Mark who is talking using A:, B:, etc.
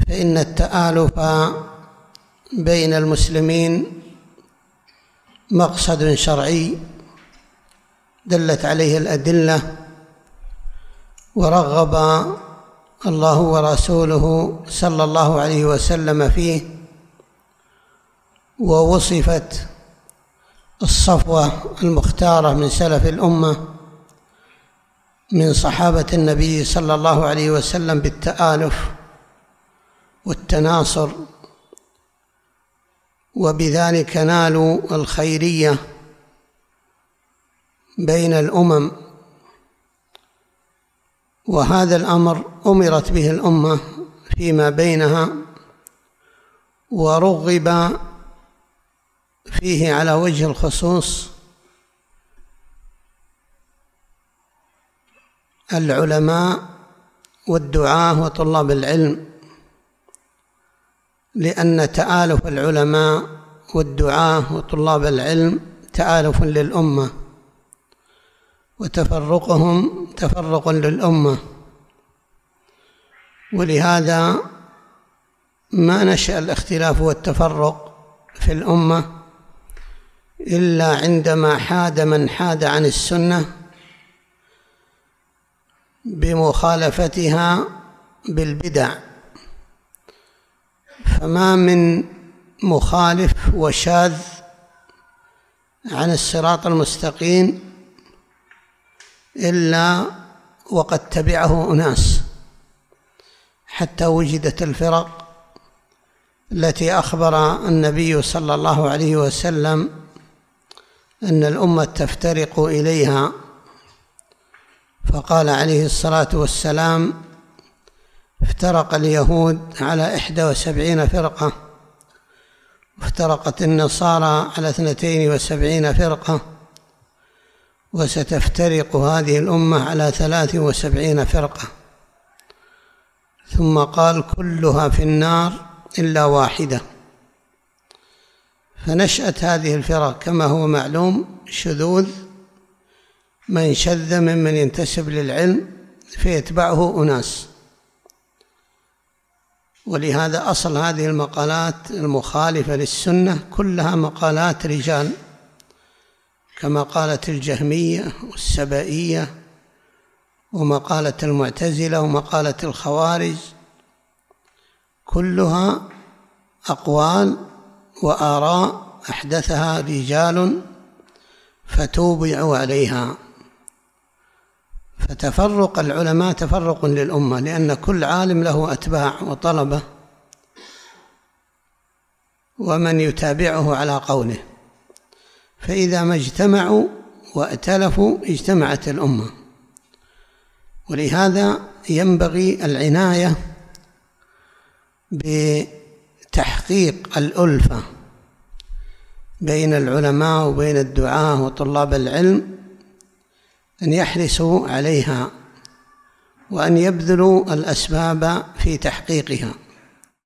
A: فإن التآلف بين المسلمين مقصد شرعي دلت عليه الأدلة، ورغب الله ورسوله صلى الله عليه وسلم فيه، ووصفت الصفوة المختارة من سلف الأمة من صحابة النبي صلى الله عليه وسلم بالتآلف والتناصر، وبذلك نالوا الخيرية بين الأمم. وهذا الأمر أمرت به الأمة فيما بينها، ورغب فيه على وجه الخصوص العلماء والدعاة وطلاب العلم، لأن تآلف العلماء والدعاة وطلاب العلم تآلف للأمة، وتفرقهم تفرق للأمة. ولهذا ما نشأ الاختلاف والتفرق في الأمة إلا عندما حاد من حاد عن السنة بمخالفتها بالبدع، فما من مخالف وشاذ عن الصراط المستقيم إلا وقد تبعه أناس، حتى وجدت الفرق التي أخبر النبي صلى الله عليه وسلم أن الأمة تفترق إليها، فقال عليه الصلاة والسلام: افترق اليهود على 71 فرقة، وافترقت النصارى على 72 فرقة، وستفترق هذه الأمة على 73 فرقة. ثم قال: كلها في النار إلا واحدة. فنشأت هذه الفرق كما هو معلوم شذوذ، من شذ ممن ينتسب للعلم فيتبعه أناس. ولهذا أصل هذه المقالات المخالفة للسنة كلها مقالات رجال، كما قالت الجهمية والسبائية ومقالة المعتزلة ومقالة الخوارج، كلها أقوال وآراء أحدثها رجال فتوبعوا عليها. فتفرق العلماء تفرق للأمة، لأن كل عالم له أتباع وطلبة ومن يتابعه على قوله، فإذا ما اجتمعوا وائتلفوا اجتمعت الأمة. ولهذا ينبغي العناية بتحقيق الألفة بين العلماء وبين الدعاة وطلاب العلم، أن يحرصوا عليها وأن يبذلوا الأسباب في تحقيقها.